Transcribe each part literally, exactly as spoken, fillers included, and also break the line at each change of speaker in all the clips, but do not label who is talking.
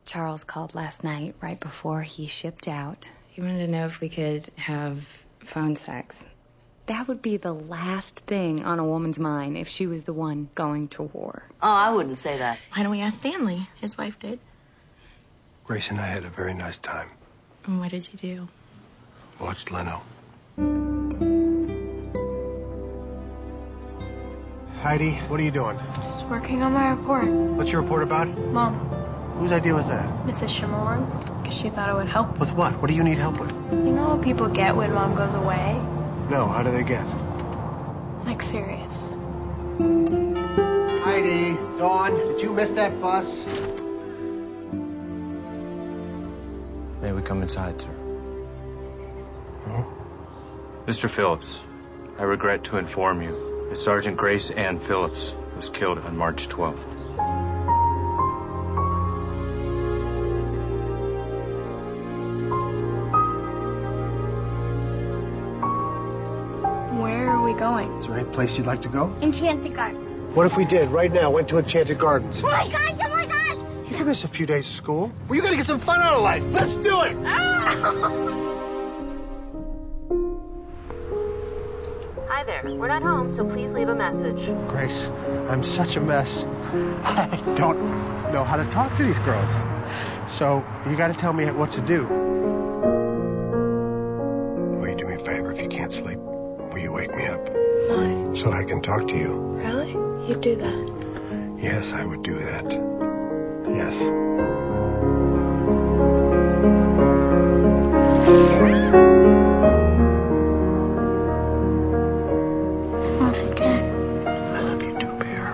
Charles called last night right before he shipped out. He wanted to know if we could have phone sex. That would be the last thing on a woman's mind if she was the one going to war.
Oh, I wouldn't say that.
Why don't we ask Stanley? His wife did.
Grace and I had a very nice time.
And what did you do?
Watched Leno. Heidi, what are you doing?
Just working on my report.
What's your report about?
Mom.
Whose idea was that?
Missus Shimmerman's. Because she thought it would help.
With what? What do you need help with?
You know how people get when Mom goes away?
No, how do they get?
Like serious.
Heidi, Dawn, did you miss that bus?
May we come inside, sir?
Huh?
Mister Phillips, I regret to inform you that Sergeant Grace Ann Phillips was killed on March twelfth.
Where are we going?
Is there any place you'd like to go?
Enchanted Gardens.
What if we did, right now, went to Enchanted Gardens?
Oh my gosh, oh my gosh!
You can miss a few days of school. Well, you gotta get some fun out of life. Let's do it!
Hi there. We're not home, so please leave a message.
Grace, I'm such a mess. I don't know how to talk to these girls. So, you gotta tell me what to do. Will you do me a favor if you can't sleep? Will you wake me up?
Why?
So I can talk to you.
Really? You'd do that?
Yes, I would do that. Yes.
Love you, Dad.
I love you too, Bear.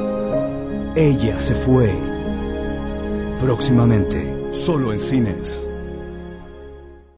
Ella se fue. Próximamente, solo en cines.